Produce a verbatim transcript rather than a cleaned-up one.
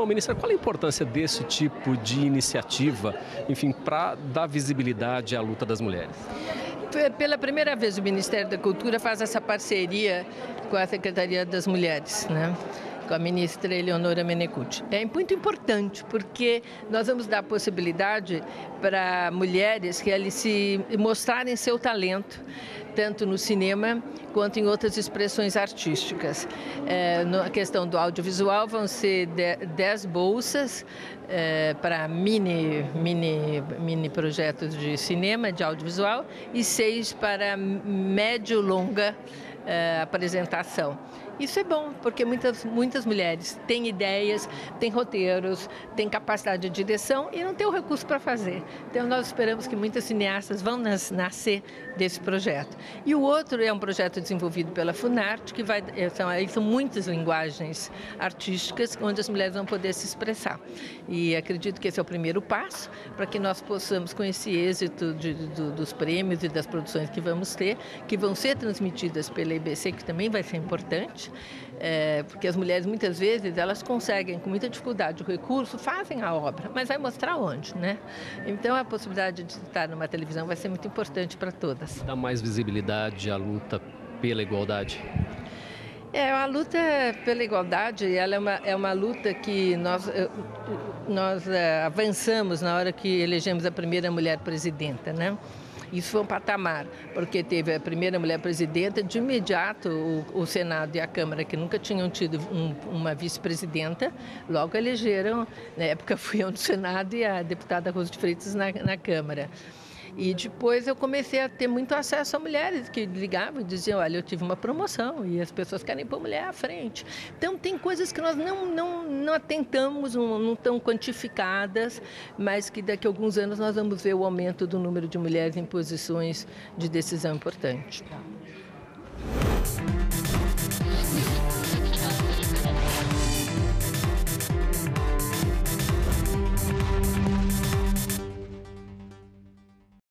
Bom, ministra, qual a importância desse tipo de iniciativa, enfim, para dar visibilidade à luta das mulheres? Pela primeira vez o Ministério da Cultura faz essa parceria com a Secretaria das Mulheres, né? Com a ministra Eleonora Menecute. É muito importante porque nós vamos dar possibilidade para mulheres que eles se mostrarem seu talento, tanto no cinema quanto em outras expressões artísticas. É, na questão do audiovisual vão ser dez bolsas é, para mini, mini, mini projetos de cinema, de audiovisual, e seis para médio-longa é, apresentação. Isso é bom, porque muitas, muitas mulheres têm ideias, têm roteiros, têm capacidade de direção e não têm o recurso para fazer. Então, nós esperamos que muitas cineastas vão nas, nascer desse projeto. E o outro é um projeto desenvolvido pela Funarte, que vai, são, aí são muitas linguagens artísticas onde as mulheres vão poder se expressar. E acredito que esse é o primeiro passo para que nós possamos, com esse êxito de, de, dos prêmios e das produções que vamos ter, que vão ser transmitidas pela I B C, que também vai ser importante, É, porque as mulheres muitas vezes elas conseguem com muita dificuldade o recurso, fazem a obra, mas vai mostrar onde, né? Então a possibilidade de estar numa televisão vai ser muito importante para todas. Dá mais visibilidade à luta pela igualdade? É, a luta pela igualdade, ela é uma, é uma luta que nós, nós é, avançamos na hora que elegemos a primeira mulher presidenta, né? Isso foi um patamar, porque teve a primeira mulher presidenta, de imediato o, o Senado e a Câmara, que nunca tinham tido um, uma vice-presidenta, logo elegeram, na época fui eu no Senado e a deputada Rosa de Freitas na, na Câmara. E depois eu comecei a ter muito acesso a mulheres que ligavam e diziam, olha, eu tive uma promoção e as pessoas querem pôr mulher à frente. Então tem coisas que nós não, não, não atentamos, não, não estão quantificadas, mas que daqui a alguns anos nós vamos ver o aumento do número de mulheres em posições de decisão importante.